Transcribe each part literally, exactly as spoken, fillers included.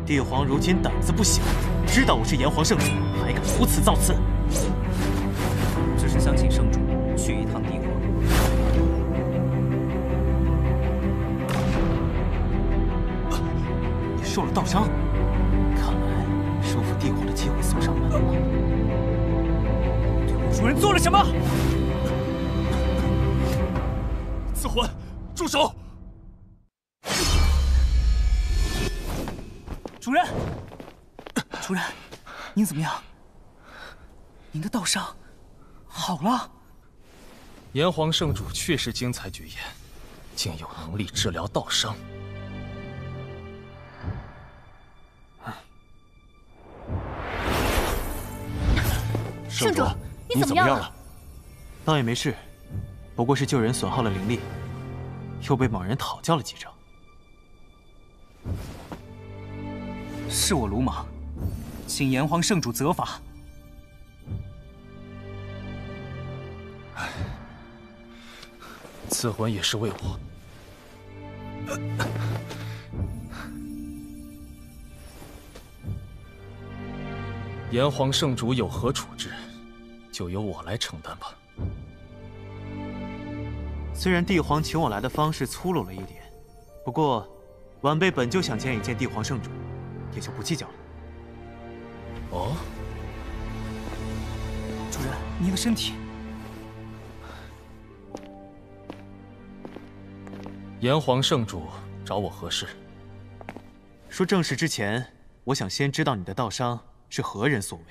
帝皇如今胆子不小，知道我是炎黄圣主，还敢如此造次。 只是想请圣主去一趟帝皇。 你受了道伤，看来收复帝皇的机会送上门了。 对我主人做了什么？ 刺魂，住手！ 主人，主人，您怎么样？您的道伤好了？ 炎黄圣主确实精彩绝艳，竟有能力治疗道伤。 圣主，你怎么样了？ 倒也没事，不过是救人损耗了灵力，又被某人讨教了几招。 是我鲁莽，请炎黄圣主责罚。 唉，刺魂也是为我。炎黄圣主有何处置，就由我来承担吧。 虽然帝皇请我来的方式粗鲁了一点，不过晚辈本就想见一见帝皇圣主。 也就不计较了。 哦， 主人，您的身体。 炎黄圣主找我何事？ 说正事之前，我想先知道你的道伤是何人所为。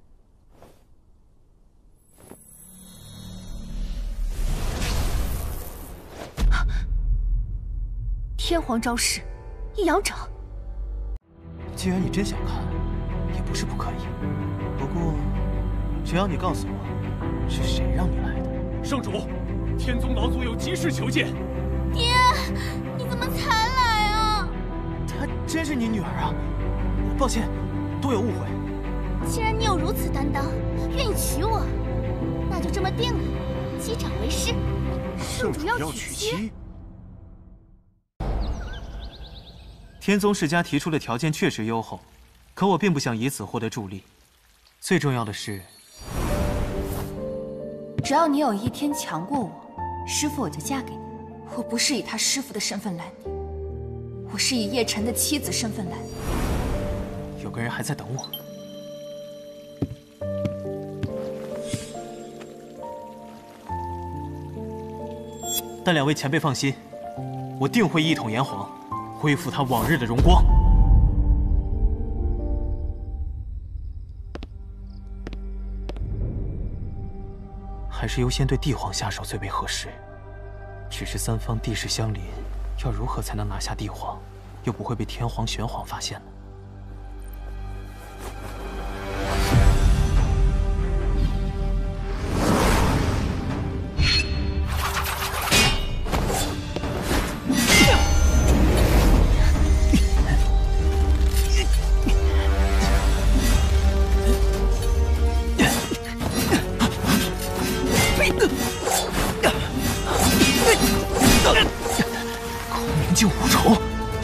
天皇招式，一阳掌。 既然你真想看，也不是不可以。不过，只要你告诉我是谁让你来的。 圣主，天宗老祖有急事求见。 爹，你怎么才来啊？ 她真是你女儿啊！抱歉，多有误会。 既然你有如此担当，愿意娶我，那就这么定了，击掌为誓。圣主要娶妻。 天宗世家提出的条件确实优厚，可我并不想以此获得助力。最重要的是， 只要你有一天强过我，师父我就嫁给你。我不是以他师父的身份来你，我是以叶晨的妻子身份来你。 有个人还在等我。但两位前辈放心，我定会一统炎黄。 恢复他往日的荣光。还是优先对帝皇下手最为合适。只是三方地势相邻，要如何才能拿下帝皇，又不会被天皇、玄皇发现呢？竟无仇！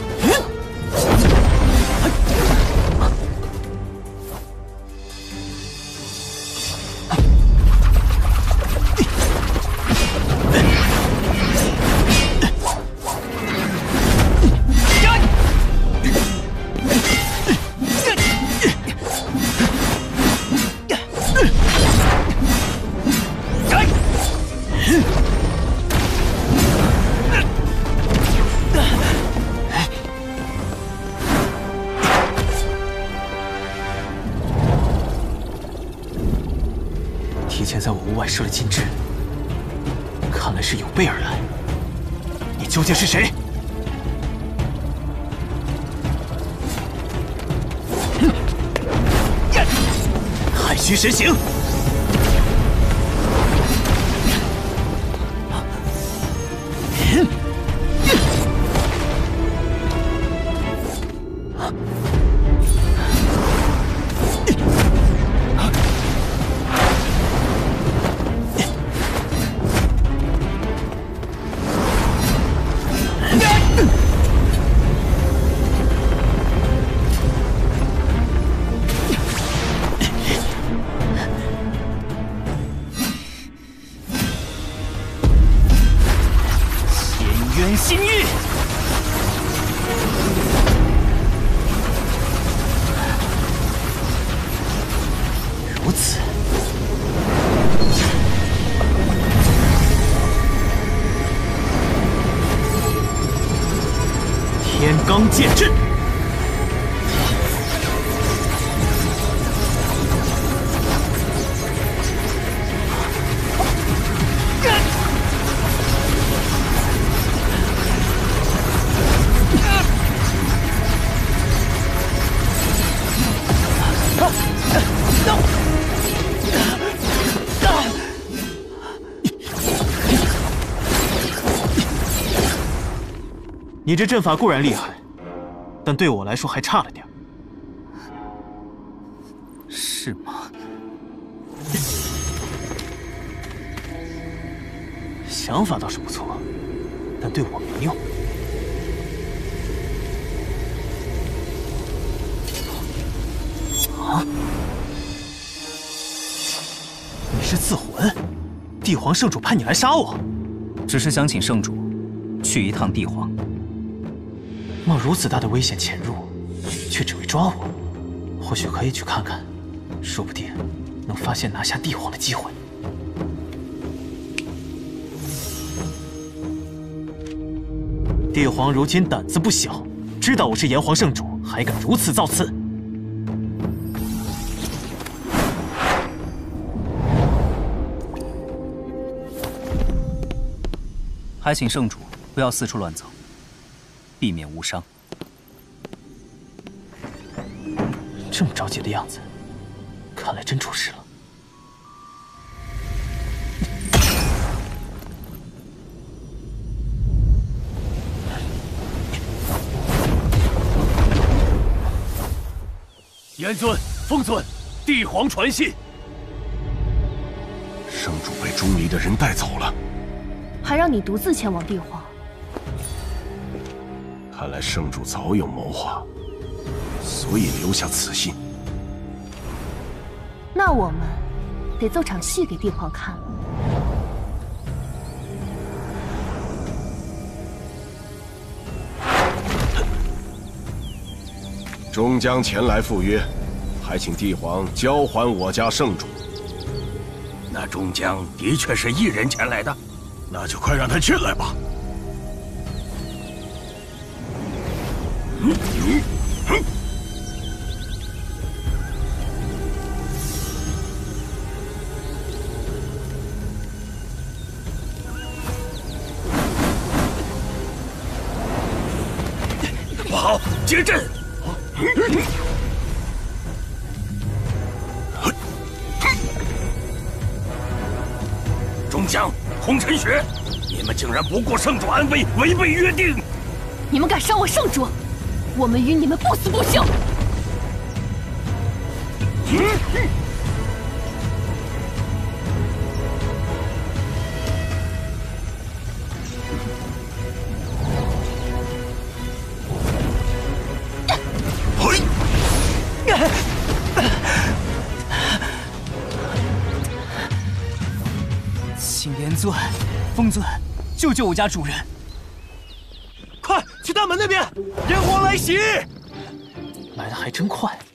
提前在我屋外设了禁制，看来是有备而来。你究竟是谁？太虚神行！ 如此。天罡剑阵。 你这阵法固然厉害，但对我来说还差了点。 是吗？ 想法倒是不错，但对我没用。啊！你是自魂？帝皇圣主派你来杀我？ 只是想请圣主去一趟帝皇。 冒如此大的危险潜入，却只为抓我，或许可以去看看，说不定能发现拿下帝皇的机会。帝皇如今胆子不小，知道我是炎黄圣主，还敢如此造次。 还请圣主不要四处乱走。 避免无伤。 这么着急的样子，看来真出事了。 严尊、封尊，帝皇传信，圣主被钟离的人带走了， 还让你独自前往帝皇。 看来圣主早有谋划，所以留下此信。 那我们得奏场戏给帝皇看了。 终将前来赴约，还请帝皇交还我家圣主。 那终将的确是一人前来的， 那就快让他进来吧。 嗯嗯嗯，不好，结阵！中将红尘雪，你们竟然不顾圣主安危，违背约定！ 你们敢伤我圣主！ 我们与你们不死不休！ 请严尊、封尊救救我家主人！ 快去大门那边，炎黄来袭！ 来的还真快。